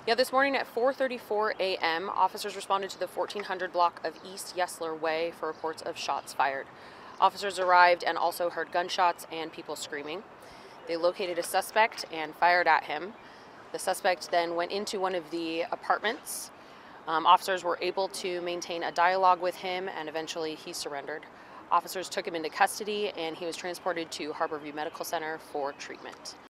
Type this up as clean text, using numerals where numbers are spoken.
Yeah, this morning at 4:34 a.m., officers responded to the 1400 block of East Yesler Way for reports of shots fired. Officers arrived and also heard gunshots and people screaming. They located a suspect and fired at him. The suspect then went into one of the apartments. Officers were able to maintain a dialogue with him, and eventually he surrendered. Officers took him into custody and he was transported to Harborview Medical Center for treatment.